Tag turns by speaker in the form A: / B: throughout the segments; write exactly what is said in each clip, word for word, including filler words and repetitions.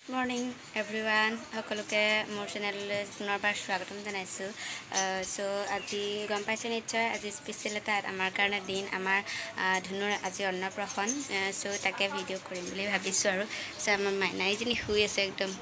A: Morning everyone সকলোকে মোৰ চেনেললৈ পুনৰবাৰ স্বাগতম জনাইছোঁ। চ' আজি গম পাইছে নিশ্চয় আজি স্পেচিয়েল এটা আমাৰ কাৰণে দিন, আমাৰ ধুনুৰ আজি অন্নপ্ৰাশন। চ' তাকে ভিডিঅ' কৰিম বুলি ভাবিছোঁ আৰু চ' আমাৰ মাইনাইজনী শুই আছে একদম,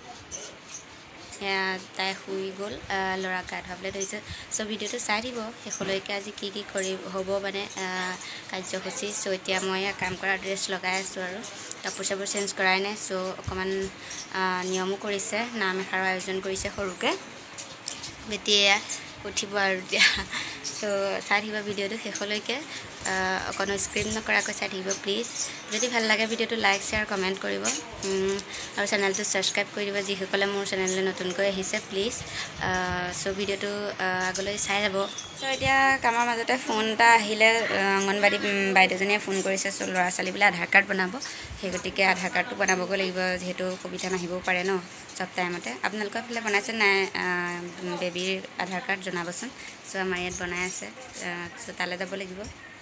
A: তাই শুই গ'ল, ল'ৰাক গা ধুৱাবলৈ ধৰিছে। চ' ভিডিঅ'টো চাই দিব শেষলৈকে, আজি কি কি কৰি হ'ব মানে কাৰ্যসূচী। চ' এতিয়া মই কাম কৰা ড্ৰেছ লগাই আছোঁ আৰু কাপোৰ চাপোৰ চেঞ্জ কৰাই নাই। চ' অকণমান নিয়মো কৰিছে, নাম এষাৰৰ আয়োজন কৰিছে সৰুকৈ, এতিয়া উঠিব আৰু এতিয়া। চ' চাই থাকিব ভিডিঅ'টো শেষলৈকে, অকণো স্ক্ৰীপ নকৰাকৈ চাই থাকিব প্লিজ। যদি ভাল লাগে ভিডিঅ'টো লাইক শ্বেয়াৰ কমেণ্ট কৰিব আৰু চেনেলটো ছাবস্ক্ৰাইব কৰি দিব যিসকলে মোৰ চেনেললৈ নতুনকৈ আহিছে প্লিজ। চ' ভিডিঅ'টো আগলৈ চাই যাব। চ' এতিয়া কামৰ মাজতে ফোন এটা আহিলে, অংগনবাড়ী বাইদেউজনীয়ে ফোন কৰিছে। চ' ল'ৰা ছোৱালী বোলে আধাৰ কাৰ্ড বনাব, সেই গতিকে আধাৰ কাৰ্ডটো বনাবগৈ লাগিব, যিহেতু সুবিধা নাহিবও পাৰে ন চব টাইমতে। আপোনালোকৰ ফালে বনাইছে নাই বেবীৰ আধাৰ কাৰ্ড জনাবচোন। চ' আমাৰ ইয়াত বনাই আছে, চ' তালৈ যাব লাগিব।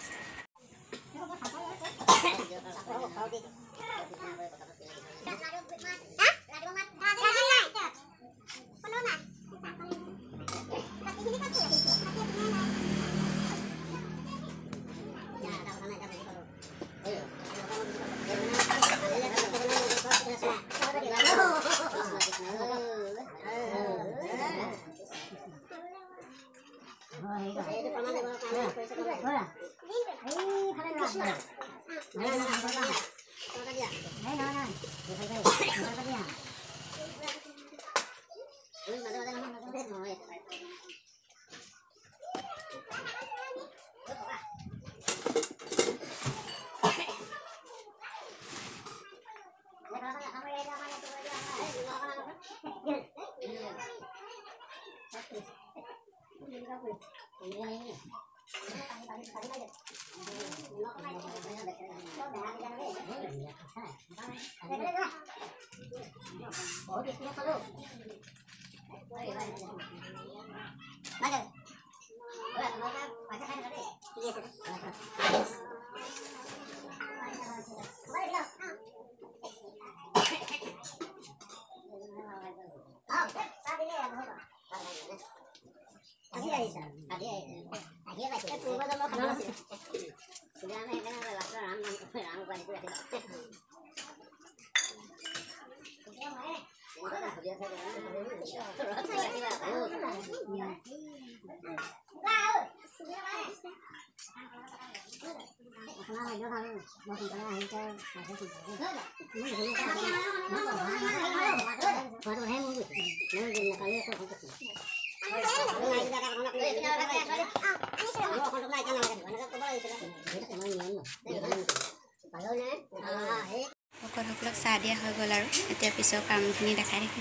A: সকলোক চাহ দিয়া হৈ গ'ল আৰু এতিয়া পিছৰ কামখিনি দেখাই দেখিম।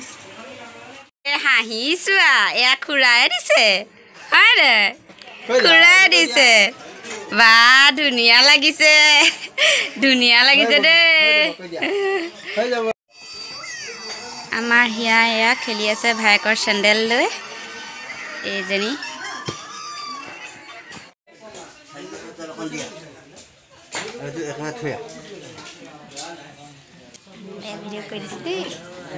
A: হাঁহিছোঁ এয়া খুৰাই দিছে, হয় দে খুৰাই দিছে। বা ধুনীয়া লাগিছে, ধুনীয়া লাগিছে দেই। আমাৰ হিয়া এয়া খেলি আছে ভায়েকৰ চেণ্ডেল লৈ, এইজনী ভিডিঅ' কৰি দিছে দেই।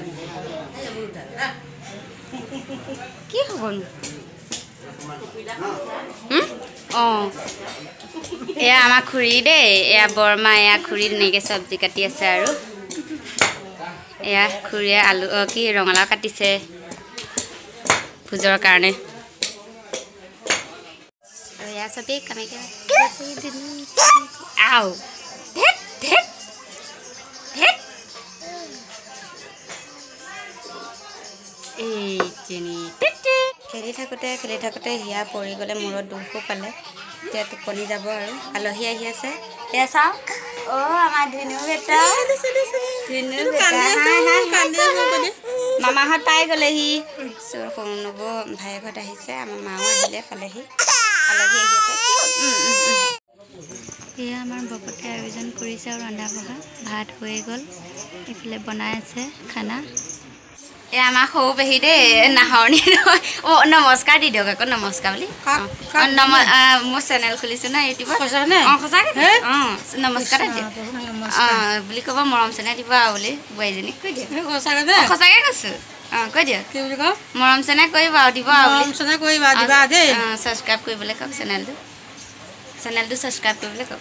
A: কি হ'বনো? অঁ এয়া আমাৰ খুৰী দেই, এয়া বৰমা, এয়া খুৰী ধুনীয়াকৈ চব্জি কাটি আছে আৰু এয়া খুৰীয়ে আলু কি ৰঙালাও কাটিছে ভোজৰ কাৰণে। এয়া চবেই কামেকে আও ধেত ধেত ধেত এইজনী খেলি থাকোঁতে খেলি থাকোঁতে হিয়া পৰি গ'লে, মূৰত দুখো পালে, এতিয়া টোপনি যাব আৰু। আলহী আহি আছে, এয়া চাওঁ। অ' আমাৰ ধুনু বেটা, ধুনু বেটা মামাহঁত পাই গ'লেহি। চ' সৰু নব ভায়েকহঁত আহিছে, আমাৰ মাও আহিলে পালেহি, আলহী আহি আছে। এয়া আমাৰ বপতে আয়োজন কৰিছে আৰু ৰন্ধা বঢ়া, ভাত হৈয়ে গ'ল, এইফালে বনাই আছে খানা। এ আমাৰ সৰু পেহী দেই নাহৰণি নহয় অ নমস্কাৰ দি দিয়ক আকৌ নমস্কাৰ বুলি মোৰ চেনেল খুলিছোঁ ন ইউটিউবত অঁ সঁচাকৈ অঁ নমস্কাৰ অঁ বুলি ক'ব মৰম চেনেহ দিব আৰু বুলি বোৱাৰীজনীক কৈ দিয়ক সঁচাকৈ কৈছোঁ অঁ কৈ দিয়ক কি বুলি কওঁ মৰম চেনেহ কৰিব আৰু দিব আৰু ছাবস্ক্ৰাইব কৰিবলৈ কওক চেনেলটো চেনেলটো ছাবস্ক্ৰাইব কৰিবলৈ কওক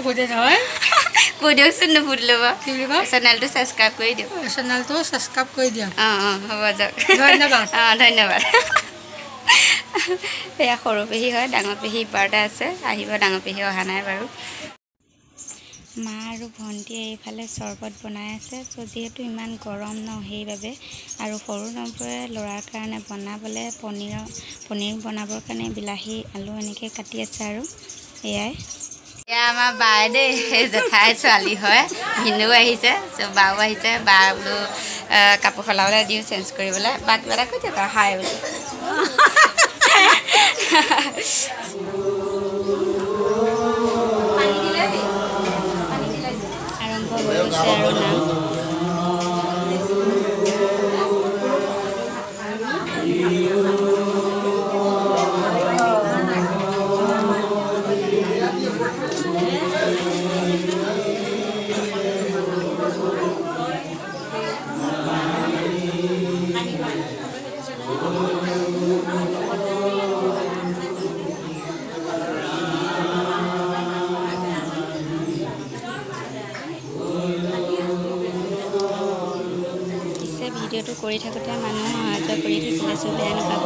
A: কৈ দিয়কচোন নুসুধিলে বাৰু কি বুলি কয় চেনেলটো ছাবস্ক্ৰাইব কৰি দিয়ক চেনেলটো ছাবস্ক্ৰাইব কৰি দিয়ক অঁ অঁ হ'ব যাওক ধন্যবাদ অঁ ধন্যবাদ এয়া সৰু পেহী হয় ডাঙৰ পেহী ইপাৰতে আছে আহিব ডাঙৰ পেহী অহা নাই বাৰু মা আৰু ভণ্টিয়ে এইফালে চৰবত বনাই আছে চ' যিহেতু ইমান গৰম ন সেইবাবে আৰু সৰু নবৌৱে ল'ৰাৰ কাৰণে বনাবলৈ পনীৰ পনীৰ বনাবৰ কাৰণে বিলাহী আলু এনেকৈ কাটি আছে আৰু এয়াই এয়া আমাৰ বাই দেই জেঠাই ছোৱালী হয় ভিনদেউ আহিছে চ' বাও আহিছে বা বোলো কাপোৰ সলাবলৈ দিওঁ চেঞ্জ কৰিবলৈ বা কিবা এটা কৈ দিয়ক হাই বুলি আৰম্ভ কৰিছে আৰু নাম ভিডিঅ'টো কৰি থাকোঁতে মানুহ অহা যোৱা কৰি থাকিলে চব বেয়া নাপাব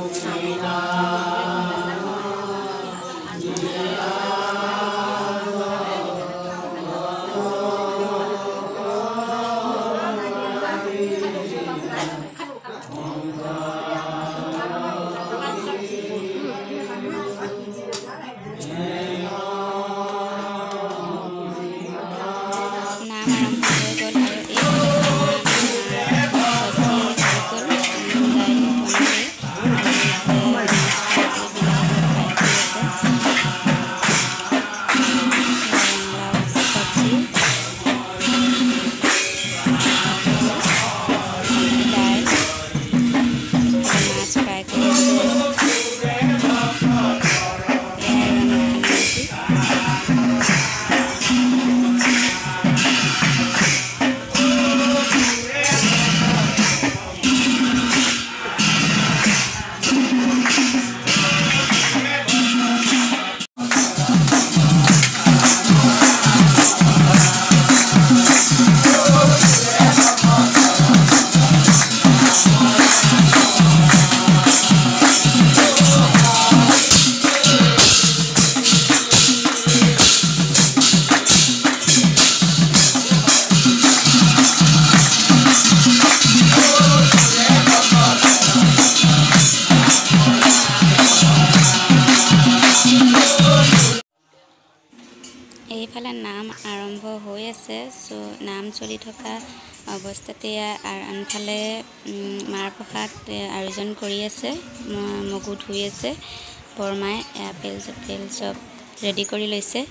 A: এইফালে নাম আৰম্ভ হৈ আছে চ' নাম চলি থকা অৱস্থাতে আনফালে মাৰ প্ৰসাদ আয়োজন কৰি আছে মগু ধুই আছে বৰমাই আপেল চাপেল চব ৰেডি কৰি লৈছে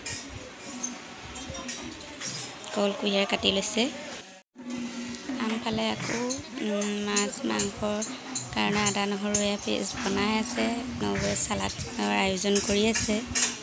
A: কল কুঁহিয়াৰ কাটি লৈছে আনফালে আকৌ মাছ মাংসৰ কাৰণে আদা নহৰু এয়া পেষ্ট বনাই আছে নবৌৱে চালাডৰ আয়োজন কৰি আছে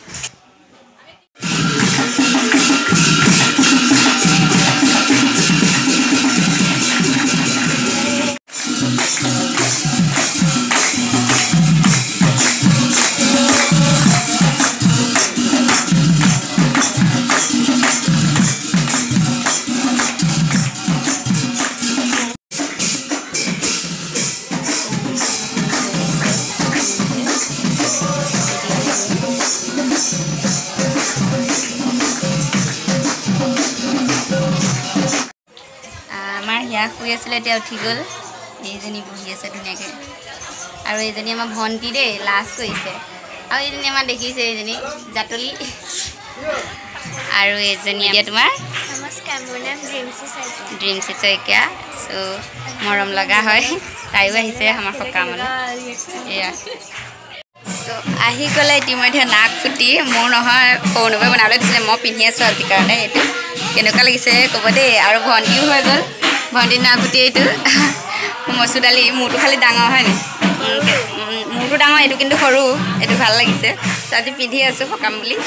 A: শুই আছিলে এতিয়া উঠি গ'ল এইজনী বহি আছে ধুনীয়াকৈ আৰু এইজনী আমাৰ ভণ্টি দেই লাজ কৰিছে আৰু এইজনী আমাৰ দেখিছে এইজনী জাতলি আৰু এইজনী এতিয়া তোমাৰ
B: নমস্কাৰ মোৰ নাম ড্ৰিমচি শইকীয়া
A: ড্ৰিমচি শইকীয়া চ' মৰম লগা হয় তাইও আহিছে আমাৰ সকামলৈ এয়া চ' আহি গ'লে ইতিমধ্যে নাক ফুটি মোৰ নহয় সৰু নবৌৱে বনাবলৈ দিছিলে মই পিন্ধি আছোঁ আজি কাৰণে এইটো কেনেকুৱা লাগিছে ক'ব দেই আৰু ভণ্টিও হৈ গ'ল ভণ্টিৰ নাক ফুটি এইটো মচুৰ দালি মূৰটো খালি ডাঙৰ হয় নি মূৰটো ডাঙৰ এইটো কিন্তু সৰু এইটো ভাল লাগিছে আজি পিন্ধি আছোঁ সকাম বুলি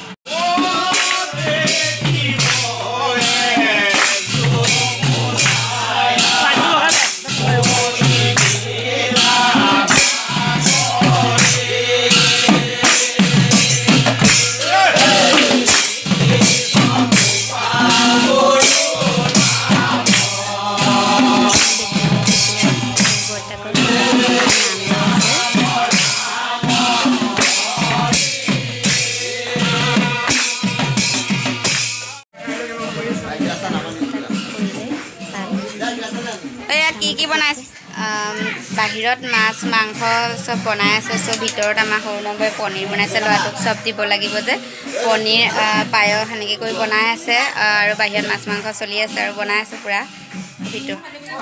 A: কি কি বনাইছে বাহিৰত মাছ মাংস চব বনাই আছে চব ভিতৰত আমাৰ সৰু নবৈ পনীৰ বনাইছে ল'ৰাটোক চব দিব লাগিব যে পনীৰ পায়স সেনেকৈ কৰি বনাই আছে আৰু বাহিৰত মাছ মাংস চলি আছে আৰু বনাই আছে পূৰা ভিতৰত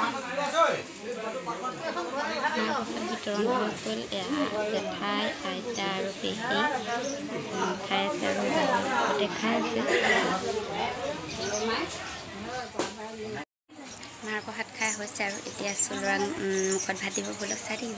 A: ভিতৰত হ'ল জেঠাই আইতা আৰু পেহী খাই আছে আৰু দেখাই আছে মাৰ প্ৰসাদ খাই হৈছে আৰু এতিয়া চলোৱাক মুখত ভাত দিব বলক চাই থাকিব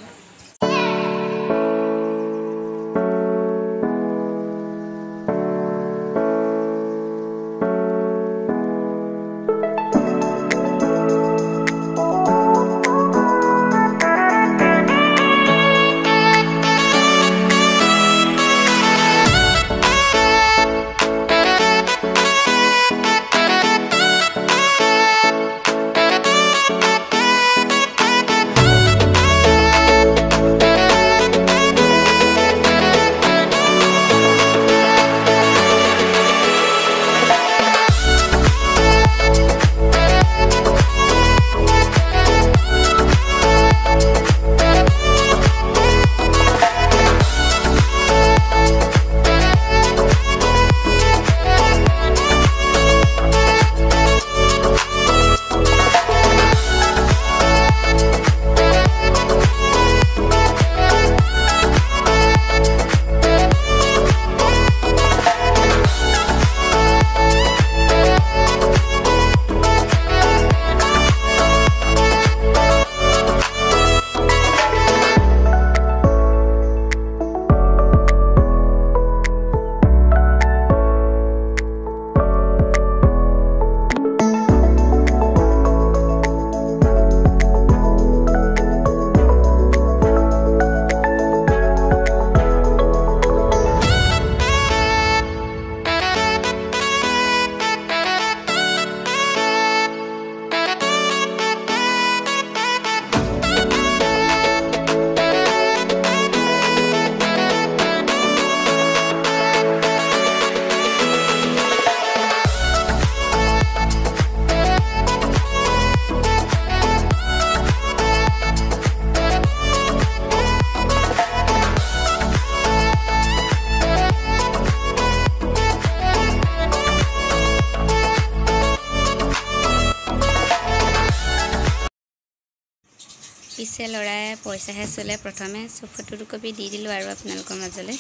A: পিছে লৰাই পইচাহে চলে প্ৰথমে সব ফটো কপি দি দিলো আৰু আপোনালোকৰ মাজলৈ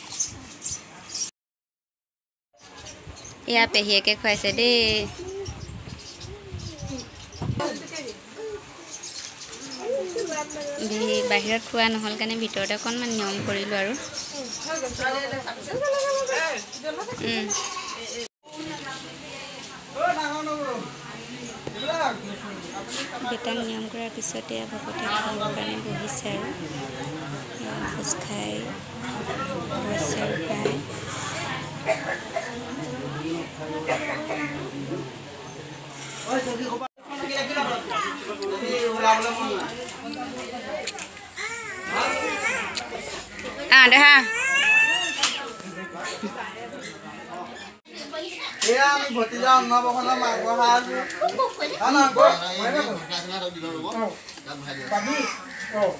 A: ইয়া পেহিয়েকে খুৱাইছে দেই বাহিৰত খোৱা নহল কাৰণে ভিতৰতে অকণমান নিয়ম কৰিলো আৰু বেটাং নিয়ম কৰাৰ পিছতে ভকতে খাবৰ কাৰণে বহিছে আৰু ভোজ খাই হৈছে আৰু প্ৰায় Ah, dah ha.
C: Ya, ni boti jam na ba kana ma ko ha. Ana ko. Padi. Oh.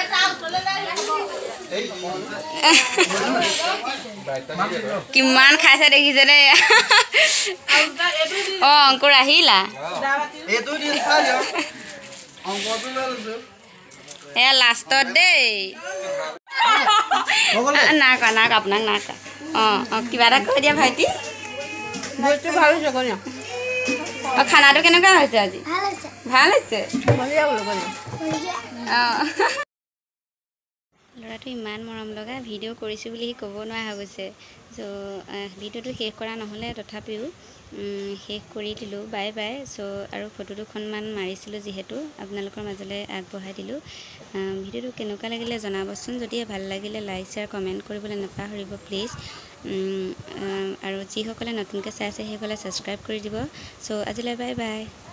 A: কিমান খাইছে দেখিছে দে অ অংকুৰ আহিলা
C: এটো দিন খালো অংকুৰটো লৈছো
A: এ লাষ্টত দেই না কা না আপোনাক না কা অ অ কিবা এটা কৈ দিয়া ভাইটি বস্তু ভাল হৈছে কোন অ খানাটো কেনেকুৱা হৈছে আজি ভাল হৈছে ভাল হৈছে
B: বঢ়িয়া বোলো বঢ়িয়া
A: অঁ ল'ৰাটো ইমান মৰম লগা ভিডিঅ' কৰিছোঁ বুলি সি ক'ব নোৱাৰা হৈ গৈছে চ' ভিডিঅ'টো শেষ কৰা নহ'লে তথাপিও শেষ কৰি দিলোঁ বাই বাই চ' আৰু ফটো দুখনমান মাৰিছিলোঁ যিহেতু আপোনালোকৰ মাজলৈ আগবঢ়াই দিলোঁ ভিডিঅ'টো কেনেকুৱা লাগিলে জনাবচোন যদি ভাল লাগিলে লাইক শ্বেয়াৰ কমেণ্ট কৰিবলৈ নাপাহৰিব প্লিজ আৰু যিসকলে নতুনকৈ চাই আছে সেইসকলে ছাবস্ক্ৰাইব কৰি দিব চ' আজিলৈ বাই বাই